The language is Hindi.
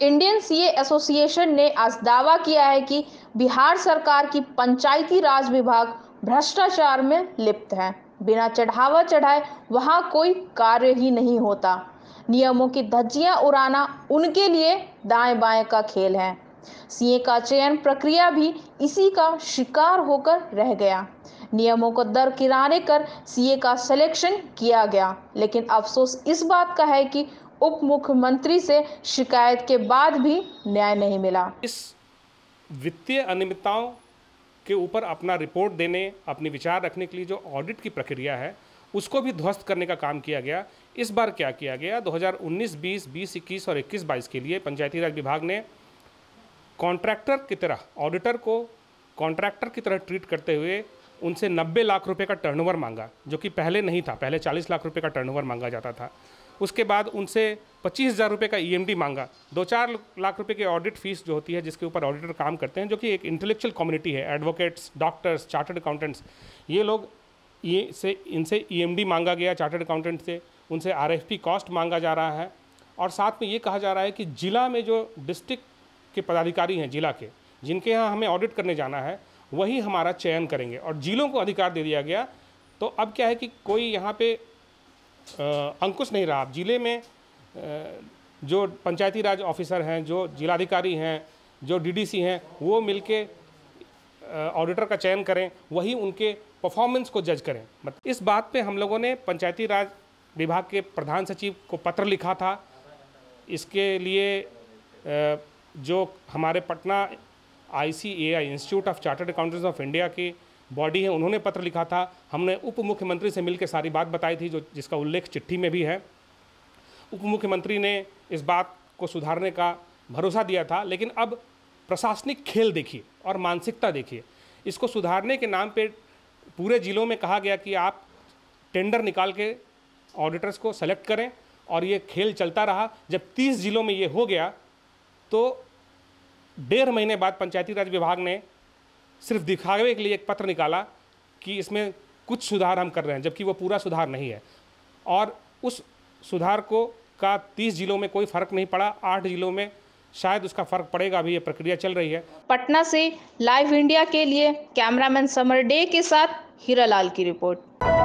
इंडियन सीए एसोसिएशन ने आज दावा किया है कि बिहार सरकार की पंचायती राज विभाग भ्रष्टाचार में लिप्त है। बिना चढ़ावा चढ़ाए वहां कोई कार्य ही नहीं होता। नियमों की धज्जियां उड़ाना उनके लिए दाएं बाएं का खेल है। सीए का चयन प्रक्रिया भी इसी का शिकार होकर रह गया। नियमों को दरकिनारे कर सीए का सिलेक्शन किया गया, लेकिन अफसोस इस बात का है कि उप मुख्यमंत्री से शिकायत के बाद भी न्याय नहीं मिला। इस वित्तीय अनियमितताओं के ऊपर अपना रिपोर्ट देने, अपने विचार रखने के लिए जो ऑडिट की प्रक्रिया है उसको भी ध्वस्त करने का काम किया गया। इस बार क्या किया गया, 2019-20, 20-21 और 21-22 के लिए पंचायती राज विभाग ने कॉन्ट्रैक्टर की तरह, ऑडिटर को कॉन्ट्रैक्टर की तरह ट्रीट करते हुए उनसे 90 लाख रुपए का टर्नओवर मांगा, जो कि पहले नहीं था। पहले 40 लाख रुपए का टर्नओवर मांगा जाता था। उसके बाद उनसे 25,000 रुपये का ईएमडी मांगा। 2-4 लाख रुपए की ऑडिट फीस जो होती है, जिसके ऊपर ऑडिटर काम करते हैं, जो कि एक इंटेलेक्चुअल कम्युनिटी है, एडवोकेट्स, डॉक्टर्स, चार्टर्ड अकाउंटेंट्स, ये लोग इनसे ईएमडी मांगा गया चार्टर्ड अकाउंटेंट से, उनसे आरएफपी कॉस्ट मांगा जा रहा है। और साथ में ये कहा जा रहा है कि जिला में जो डिस्ट्रिक्ट के पदाधिकारी हैं, जिला के, जिनके यहाँ हमें ऑडिट करने जाना है, वही हमारा चयन करेंगे, और जिलों को अधिकार दे दिया गया। तो अब क्या है कि कोई यहाँ पे अंकुश नहीं रहा। जिले में जो पंचायती राज ऑफिसर हैं, जो जिलाधिकारी हैं, जो डीडीसी हैं, वो मिलके ऑडिटर का चयन करें, वही उनके परफॉर्मेंस को जज करें। इस बात पे हम लोगों ने पंचायती राज विभाग के प्रधान सचिव को पत्र लिखा था। इसके लिए जो हमारे Patna ICAI, institute of chartered accountants of India की बॉडी है, उन्होंने पत्र लिखा था। हमने उप मुख्यमंत्री से मिलकर सारी बात बताई थी, जिसका उल्लेख चिट्ठी में भी है। उप मुख्यमंत्री ने इस बात को सुधारने का भरोसा दिया था, लेकिन अब प्रशासनिक खेल देखिए और मानसिकता देखिए। इसको सुधारने के नाम पे पूरे जिलों में कहा गया कि आप टेंडर निकाल के ऑडिटर्स को सेलेक्ट करें, और ये खेल चलता रहा। जब 30 जिलों में ये हो गया, तो 1.5 महीने बाद पंचायती राज विभाग ने सिर्फ दिखावे के लिए एक पत्र निकाला कि इसमें कुछ सुधार हम कर रहे हैं, जबकि वो पूरा सुधार नहीं है। और उस सुधार का 30 जिलों में कोई फ़र्क नहीं पड़ा। 8 जिलों में शायद उसका फ़र्क पड़ेगा, अभी ये प्रक्रिया चल रही है। पटना से लाइव इंडिया के लिए कैमरामैन समर डे के साथ हीरालाल की रिपोर्ट।